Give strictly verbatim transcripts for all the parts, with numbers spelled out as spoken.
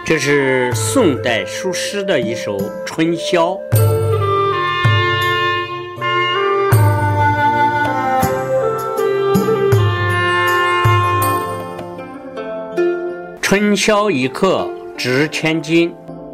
这是宋代苏轼的一首《春宵》。春宵一刻值千金，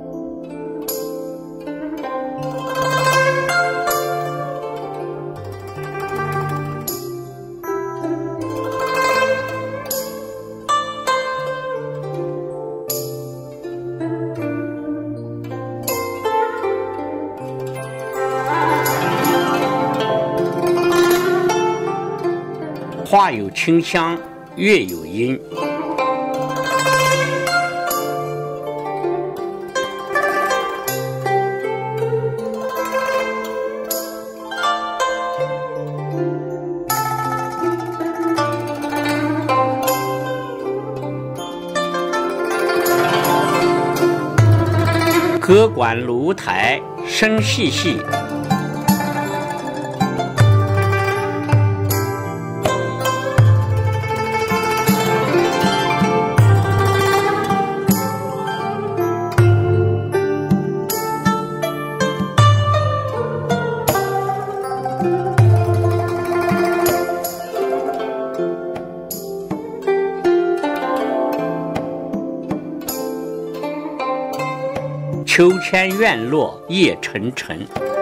花有清香，月有阴。歌管炉台声细细，秋千院落夜沉沉。